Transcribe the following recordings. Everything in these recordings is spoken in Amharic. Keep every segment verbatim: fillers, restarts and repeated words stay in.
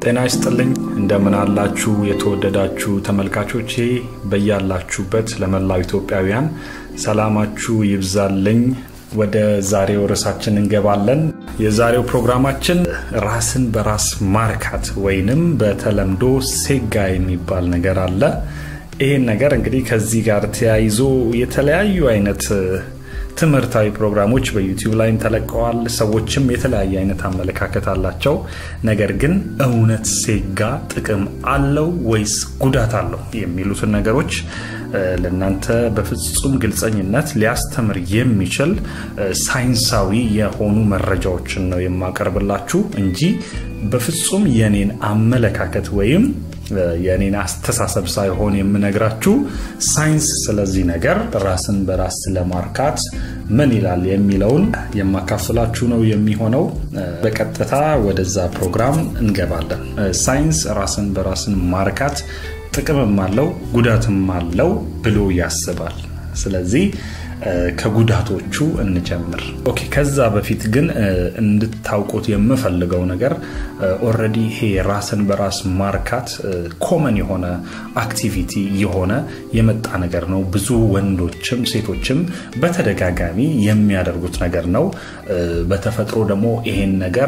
ጤና ይስጥልኝ እንደምን አላችሁ የተወደዳችሁ ተመልካቾቼ በእያላችሁበት ለመላው ኢትዮጵያውያን ሰላማችሁ ይብዛልኝ ወደ ዛሬው ርዕሳችን እንገባለን የዛሬው ፕሮግራማችን ራስን በራስ ማርካት ወይንም በተለምዶ ሴጋ የሚባል ነገር አለ ይሄን ነገር እንግዲህ ከዚህ ጋር ተያይዞ የተለያዩ አይነት ትምርታዊ ፕሮግራሞች በዩቲዩብ ላይ ተለቀዋል ሰዎችም የተለያየ አይነት አመለካከት አላቸው ነገር ግን እውነት ሴጋ ጥቅም አለው ወይስ ጉዳት አለው የሚሉት ነገሮች ለናንተ በፍጹም ግልጸኝነት ሊያስተምር የሚችል ሳይንሳዊ የሆኑ መረጃዎችን ነው የማቀርብላችሁ እንጂ በፍጹም የኔን አመለካከት ወይም የኔን አስተሳሰብ ሳይሆን የምነግራችሁ ሳይንስ ስለዚህ ነገር ራስን በራስ ለማርካት ምን ይላል የሚለውን የማካፈላችሁ ነው የሚሆነው በቀጥታ ወደዛ ፕሮግራም እንገባለን ሳይንስ ራስን በራስን ማርካት ጥቅምም አለው ጉዳትም አለው ብሎ ያስባል ስለዚህ ከጉዳቶቹ እንጀምር ኦኬ ከዛ በፊት ግን እንድታውቁት የምፈልገው ነገር ኦሬዲ ሄ ራስን በራስ ማርካት ኮመን የሆነ አክቲቪቲ የሆነ የመጣ ነገር ነው ብዙ ወንዶችም ሴቶችም በተደጋጋሚ የሚያደርጉት ነገር ነው በተፈጥሮ ደግሞ ይሄን ነገር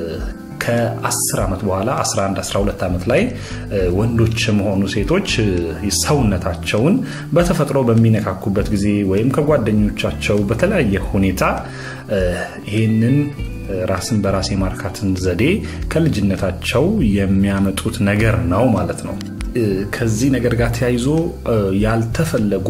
ከ10 አመት በኋላ አስራ አንድ አስራ ሁለት አመት ላይ ወንዶችም ሆኑ ሴቶች ሰውነታቸውን በተፈጥሮ በሚነካኩበት ጊዜ ወይም ከጓደኞቻቸው በተለያየ ሁኔታ ይሄንን ራስን በራስ ማርካትን ዘዴ ከልጅነታቸው የሚያመጡት ነገር ነው ማለት ነው ከዚህ ነገር ጋር ተያይዞ ያልተፈለጉ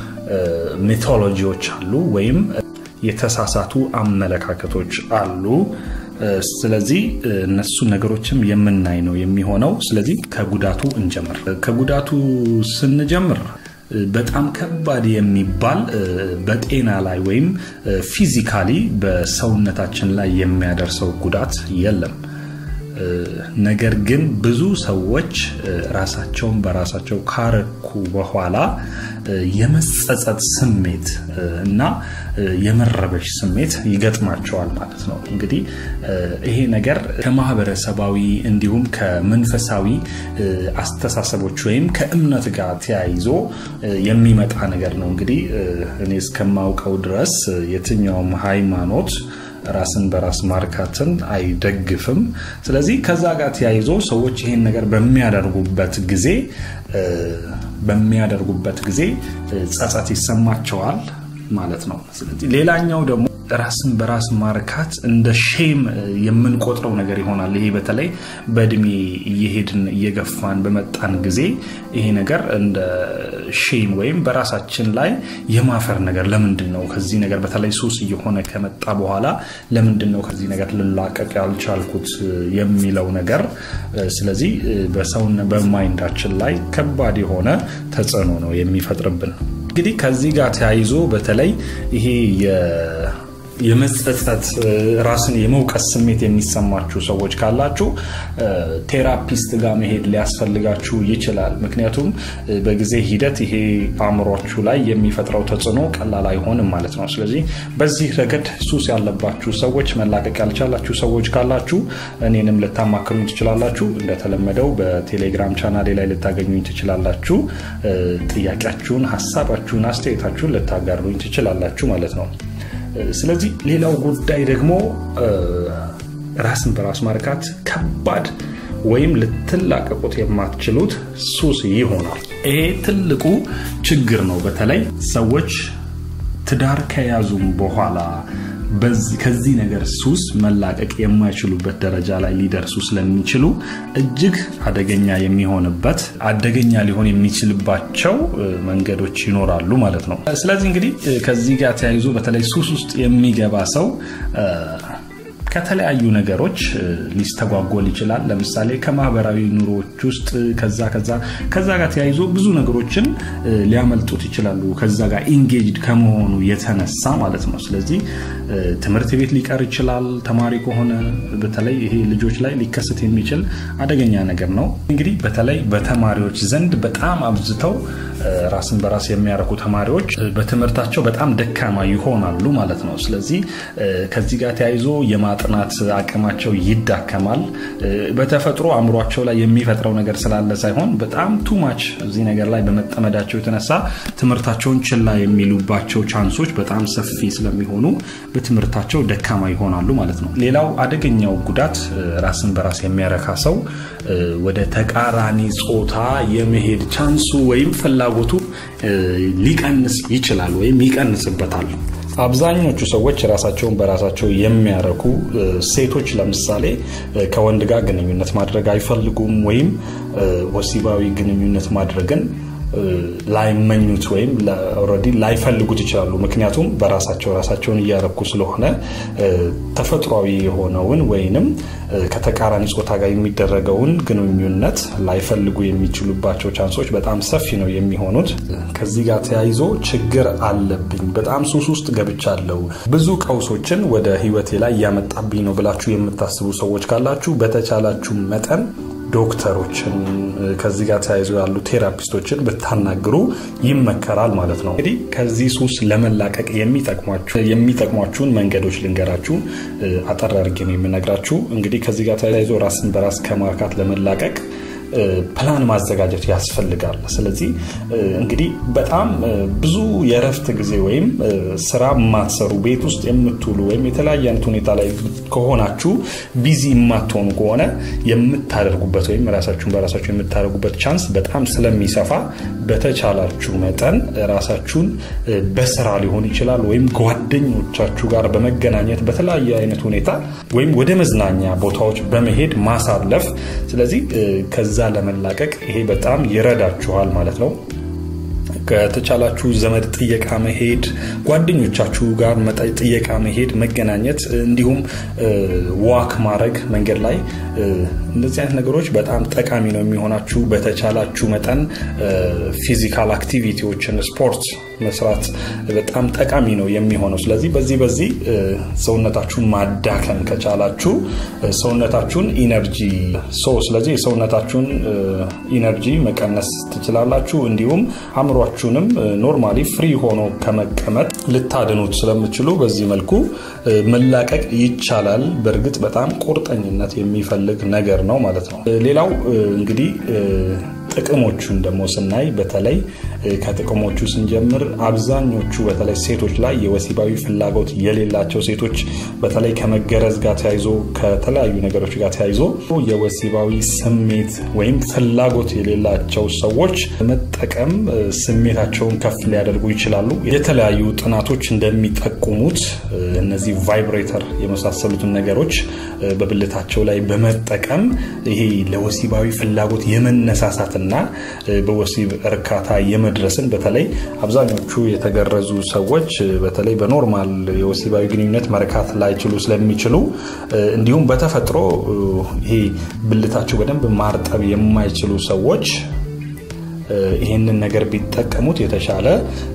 ሜቶሎጂዎች አሉ ወይም የተሳሳቱ አመለካከቶች አሉ ስለዚህ እነሱ ነገሮችም የምናይ ነው የሚሆነው ስለዚህ ከጉዳቱ እንጀምር ከጉዳቱ ስንጀምር በጣም ከባድ የሚባል በጤና ላይ ወይም ፊዚካሊ በሰውነታችን ላይ የሚያደርሰው ጉዳት የለም ነገር ግን ብዙ ሰዎች ራሳቸውን በራሳቸው ካረኩ በኋላ የመጸጸት ስሜት እና የመረበሽ ስሜት ይገጥማቸዋል ማለት ነው እንግዲህ ይሄ ነገር ከማህበረሰባዊ እንዲሁም ከመንፈሳዊ አስተሳሰቦች ወይም ከእምነት ጋር ተያይዞ የሚመጣ ነገር ነው እንግዲህ እኔ እስከማውቀው ድረስ የትኛውም ሃይማኖት ራስን በራስ ማርካትን አይደግፍም ስለዚህ ከዛ ጋር ተያይዞ ሰዎች ይሄን ነገር በሚያደርጉበት ጊዜ በሚያደርጉበት ጊዜ ጸጸት ይሰማቸዋል ማለት ነው ስለዚህ ሌላኛው ደግሞ ራስን በራስ ማርካት እንደ ሼም የምንቆጥረው ነገር ይሆናል ይሄ በተለይ በእድሜ እየሄድን እየገፋን በመጣን ጊዜ ይሄ ነገር እንደ ሼም ወይም በራሳችን ላይ የማፈር ነገር ለምንድነው ከዚህ ነገር በተለይ ሱስ እየሆነ ከመጣ በኋላ ለምንድነው ከዚህ ነገር ልላቀቅ ያልቻልኩት የሚለው ነገር ስለዚህ በሰውና በማይንዳችን ላይ ከባድ የሆነ ተጽዕኖ ነው የሚፈጥርብን እንግዲህ ከዚህ ጋር ተያይዞ በተለይ ይሄ የ የመጸጸት ራስን የመውቀስ ስሜት የሚሰማችሁ ሰዎች ካላችሁ ቴራፒስት ጋር መሄድ ሊያስፈልጋችሁ ይችላል ምክንያቱም በጊዜ ሂደት ይሄ አእምሮአችሁ ላይ የሚፈጥረው ተጽዕኖ ቀላል አይሆንም ማለት ነው ስለዚህ በዚህ ረገድ ሱስ ያለባችሁ ሰዎች መላቀቅ ያልቻላችሁ ሰዎች ካላችሁ እኔንም ልታማክሩኝ ትችላላችሁ እንደተለመደው በቴሌግራም ቻናሌ ላይ ልታገኙኝ ትችላላችሁ ጥያቄያችሁን ሐሳባችሁን አስተያየታችሁን ልታጋሩኝ ትችላላችሁ ማለት ነው ስለዚህ ሌላው ጉዳይ ደግሞ ራስን በራስ ማርካት ከባድ ወይም ልትላቀቁት የማትችሉት ሱስ ይሆናል ይሄ ትልቁ ችግር ነው በተለይ ሰዎች ትዳር ከያዙም በኋላ በዚህ ከዚህ ነገር ሱስ መላቀቅ የማይችሉበት ደረጃ ላይ ሊደርሱ ስለሚችሉ እጅግ አደገኛ የሚሆንበት አደገኛ ሊሆን የሚችልባቸው መንገዶች ይኖራሉ ማለት ነው ስለዚህ እንግዲህ ከዚህ ጋር ተያይዞ በተለይ ሱስ ውስጥ የሚገባ ሰው ከተለያዩ ነገሮች ሊስተጓጎል ይችላል ለምሳሌ ከማህበራዊ ኑሮዎች ውስጥ ከዛ ከዛ ከዛ ጋር ተያይዞ ብዙ ነገሮችን ሊያመልጡት ይችላሉ ከዛ ጋር ኢንጌጅድ ከመሆኑ የተነሳ ማለት ነው ስለዚህ ትምህርት ቤት ሊቀር ይችላል ተማሪ ከሆነ በተለይ ይሄ ልጆች ላይ ሊከሰት የሚችል አደገኛ ነገር ነው እንግዲህ በተለይ በተማሪዎች ዘንድ በጣም አብዝተው ራስን በራስ የሚያረኩ ተማሪዎች በትምህርታቸው በጣም ደካማ ይሆናሉ ማለት ነው ስለዚህ ከዚህ ጋር ተያይዞ የማጥናት የማጥናት አቅማቸው ይዳከማል በተፈጥሮ አምሯቸው ላይ የሚፈጥረው ነገር ስላለ ሳይሆን በጣም ቱ ማች እዚህ ነገር ላይ በመጠመዳቸው የተነሳ ትምርታቸውን ችላ የሚሉባቸው ቻንሶች በጣም ሰፊ ስለሚሆኑ በትምርታቸው ደካማ ይሆናሉ ማለት ነው ሌላው አደገኛው ጉዳት ራስን በራስ የሚያረካ ሰው ወደ ተቃራኒ ጾታ የመሄድ ቻንሱ ወይም ፍላጎቱ ሊቀንስ ይችላል ወይም ይቀንስበታል አብዛኞቹ ሰዎች ራሳቸውን በራሳቸው የሚያረኩ ሴቶች ለምሳሌ ከወንድ ጋር ግንኙነት ማድረግ አይፈልጉም ወይም ወሲባዊ ግንኙነት ማድረግን ላይመኙት ወይም ኦሬዲ ላይፈልጉት ይችላሉ ምክንያቱም በራሳቸው ራሳቸውን ያረኩ ስለሆነ ተፈጥሯዊ የሆነውን ወይንም ከተቃራኒ ጾታ ጋር የሚደረገውን ግንኙነት ላይፈልጉ የሚችሉባቸው ቻንሶች በጣም ሰፊ ነው የሚሆኑት ከዚህ ጋር ተያይዞ ችግር አለብኝ በጣም ሱስ ውስጥ ገብቻለሁ ብዙ ቀውሶችን ወደ ህይወቴ ላይ ያመጣብኝ ነው ብላችሁ የምታስቡ ሰዎች ካላችሁ በተቻላችሁ መጠን ዶክተሮችን ከዚህ ጋር ተያይዞ ያሉ ቴራፒስቶችን በታናግሩ ይመከራል ማለት ነው እንግዲህ ከዚህ ሱስ ለመላቀቅ የሚጠቅሟችሁ የሚጠቅሟችሁን መንገዶች ልንገራችሁ አጠር አድርጌ ነው የምነግራችሁ እንግዲህ ከዚህ ጋር ተያይዞ ራስን በራስ ከማርካት ለመላቀቅ ፕላን ማዘጋጀት ያስፈልጋል ስለዚህ እንግዲህ በጣም ብዙ የረፍት ጊዜ ወይም ስራ ማትሰሩ ቤት ውስጥ የምትውሉ ወይም የተለያየ አይነት ሁኔታ ላይ ከሆናችሁ ቢዚ ማትሆኑ ከሆነ የምታደርጉበት ወይም ራሳችሁን በራሳችሁ የምታደርጉበት ቻንስ በጣም ስለሚሰፋ በተቻላችሁ መጠን ራሳችሁን በስራ ሊሆን ይችላል ወይም ጓደኞቻችሁ ጋር በመገናኘት በተለያየ አይነት ሁኔታ ወይም ወደ መዝናኛ ቦታዎች በመሄድ ማሳለፍ ስለዚህ ከዛ ለመላቀቅ ይሄ በጣም ይረዳችኋል ማለት ነው ከተቻላችሁ ዘመድ ጥየቃ መሄድ ጓደኞቻችሁ ጋር መጣይ ጥየቃ መሄድ መገናኘት እንዲሁም ዋክ ማድረግ መንገድ ላይ እንደዚህ አይነት ነገሮች በጣም ጠቃሚ ነው የሚሆናችሁ በተቻላችሁ መጠን ፊዚካል አክቲቪቲዎችን ስፖርት መስራት በጣም ጠቃሚ ነው የሚሆነው ስለዚህ በዚህ በዚህ ሰውነታችሁን ማዳከም ከቻላችሁ ሰውነታችሁን ኢነርጂ ሶ ስለዚህ ሰውነታችሁን ኢነርጂ መቀነስ ትችላላችሁ እንዲሁም አምሯችሁንም ኖርማሊ ፍሪ ሆኖ ከመቀመጥ ልታድኑት ስለምትችሉ በዚህ መልኩ መላቀቅ ይቻላል በእርግጥ በጣም ቁርጠኝነት የሚፈልግ ነገር ነው ማለት ነው ሌላው እንግዲህ ጥቅሞቹን ደሞ ስናይ በተለይ ከጥቅሞቹ ስንጀምር አብዛኞቹ በተለይ ሴቶች ላይ የወሲባዊ ፍላጎት የሌላቸው ሴቶች በተለይ ከመገረዝ ጋር ተያይዞ ከተለያዩ ነገሮች ጋር ተያይዞ የወሲባዊ ስሜት ወይም ፍላጎት የሌላቸው ሰዎች መጠቀም ስሜታቸውን ከፍ ሊያደርጉ ይችላሉ የተለያዩ ጥናቶች እንደሚጠቁሙት እነዚህ ቫይብሬተር የመሳሰሉትን ነገሮች በብልታቸው ላይ በመጠቀም ይሄ ለወሲባዊ ፍላጎት የመነሳሳትና በወሲብ እርካታ የመድረስን በተለይ አብዛኞቹ የተገረዙ ሰዎች በተለይ በኖርማል የወሲባዊ ግንኙነት መርካት ላይ ችሉ ስለሚችሉ እንዲሁም በተፈጥሮ ይሄ ብልታቸው በደንብ ማርጠብ የማይችሉ ሰዎች ይሄንን ነገር ቢጠቀሙት የተሻለ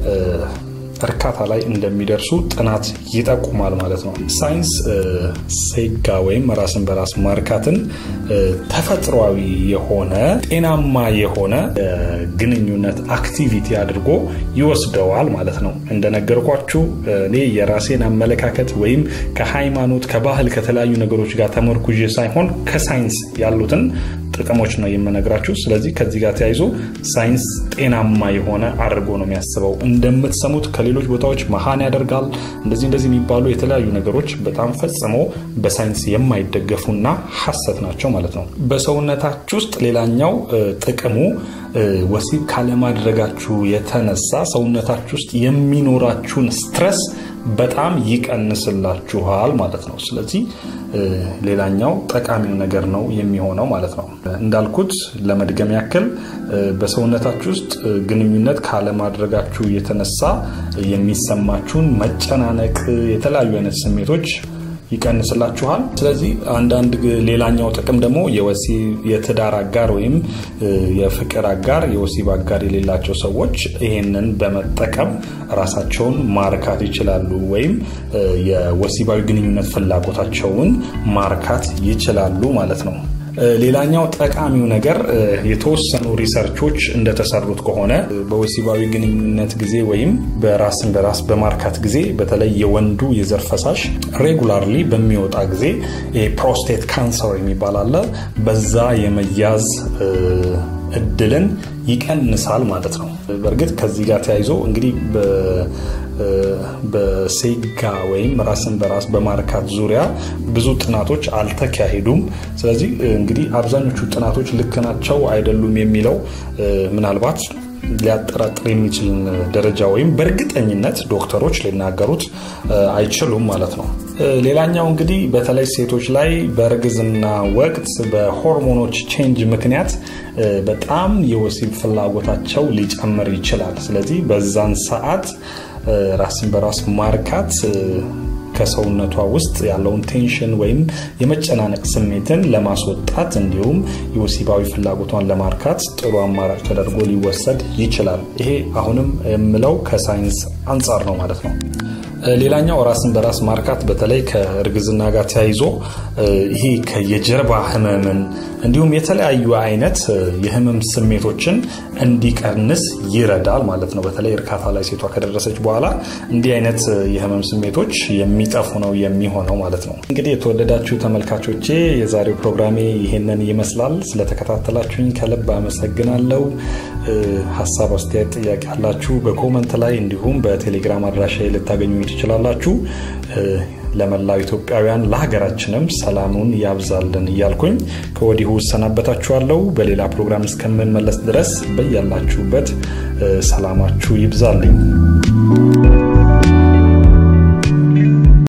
እርካታ ላይ እንደሚደርሱ ጥናት ይጠቁማል ማለት ነው ሳይንስ ሴጋ ወይም ራስን በራስ ማርካትን ተፈጥሯዊ የሆነ ጤናማ የሆነ ግንኙነት አክቲቪቲ አድርጎ ይወስደዋል ማለት ነው እንደነገርኳችሁ እኔ የራሴን አመለካከት ወይም ከሃይማኖት ከባህል ከተለያዩ ነገሮች ጋር ተመርኩዤ ሳይሆን ከሳይንስ ያሉትን ጥቅሞች ነው የምነግራችሁ ስለዚህ ከዚህ ጋር ተያይዞ ሳይንስ ጤናማ የሆነ አድርጎ ነው የሚያስበው እንደምትሰሙት ከሌሎች ቦታዎች መሃን ያደርጋል እንደዚህ እንደዚህ የሚባሉ የተለያዩ ነገሮች በጣም ፈጽሞ በሳይንስ የማይደገፉና ሐሰት ናቸው ማለት ነው በሰውነታችሁ ውስጥ ሌላኛው ጥቅሙ ወሲብ ካለማድረጋችሁ የተነሳ ሰውነታችሁ ውስጥ የሚኖራችሁን ስትረስ በጣም ይቀንስላችኋል ማለት ነው ስለዚህ ሌላኛው ጠቃሚው ነገር ነው የሚሆነው ማለት ነው እንዳልኩት ለመድገም ያክል በሰውነታችሁ ውስጥ ግንኙነት ካለማድረጋችሁ የተነሳ የሚሰማችሁን መጨናነቅ የተለያዩ አይነት ስሜቶች ይቀንስላችኋል ስለዚህ አንዳንድ ሌላኛው ጥቅም ደግሞ የወሲብ የትዳር አጋር ወይም የፍቅር አጋር የወሲብ አጋር የሌላቸው ሰዎች ይሄንን በመጠቀም ራሳቸውን ማርካት ይችላሉ ወይም የወሲባዊ ግንኙነት ፍላጎታቸውን ማርካት ይችላሉ ማለት ነው ሌላኛው ጠቃሚው ነገር የተወሰኑ ሪሰርቾች እንደተሰሩት ከሆነ በወሲባዊ ግንኙነት ጊዜ ወይም በራስን በራስ በማርካት ጊዜ በተለይ የወንዱ የዘር ፈሳሽ ሬጉላርሊ በሚወጣ ጊዜ ፕሮስቴት ካንሰር የሚባል አለ በዛ የመያዝ እድልን ይቀንሳል ማለት ነው በእርግጥ ከዚህ ጋር ተያይዞ እንግዲህ በሴጋ ወይም ራስን በራስ በማርካት ዙሪያ ብዙ ጥናቶች አልተካሄዱም ስለዚህ እንግዲህ አብዛኞቹ ጥናቶች ልክ ናቸው አይደሉም የሚለው ምናልባት ሊያጠራጥር የሚችል ደረጃ ወይም በእርግጠኝነት ዶክተሮች ሊናገሩት አይችሉም ማለት ነው ሌላኛው እንግዲህ በተለይ ሴቶች ላይ በእርግዝና ወቅት በሆርሞኖች ቼንጅ ምክንያት በጣም የወሲብ ፍላጎታቸው ሊጨምር ይችላል ስለዚህ በዛን ሰዓት ራስን በራስ ማርካት ከሰውነቷ ውስጥ ያለውን ቴንሽን ወይም የመጨናነቅ ስሜትን ለማስወጣት እንዲሁም የወሲባዊ ፍላጎቷን ለማርካት ጥሩ አማራጭ ተደርጎ ሊወሰድ ይችላል ይሄ አሁንም የምለው ከሳይንስ አንፃር ነው ማለት ነው ሌላኛው ራስን በራስ ማርካት በተለይ ከእርግዝና ጋር ተያይዞ ይሄ ከየጀርባ ህመምን እንዲሁም የተለያዩ አይነት የህመም ስሜቶችን እንዲቀንስ ይረዳል ማለት ነው በተለይ እርካታ ላይ ሴቷ ከደረሰች በኋላ እንዲህ አይነት የህመም ስሜቶች የሚጠፉ ነው የሚሆነው ማለት ነው እንግዲህ የተወደዳችሁ ተመልካቾቼ የዛሬው ፕሮግራሜ ይሄንን ይመስላል ስለተከታተላችሁኝ ከልብ አመሰግናለሁ ሐሳብ አስተያየት ጥያቄ አላችሁ በኮሜንት ላይ እንዲሁም በቴሌግራም አድራሻዬ ልታገኙ ትችላላችሁ ለመላው ኢትዮጵያውያን ለሀገራችንም ሰላሙን ያብዛልን ይያልኩኝ ከወዲሁ ሰናበታችኋለሁ በሌላ ፕሮግራም እስከምንመለስ ድረስ በእያላችሁበት ሰላማችሁ ይብዛልኝ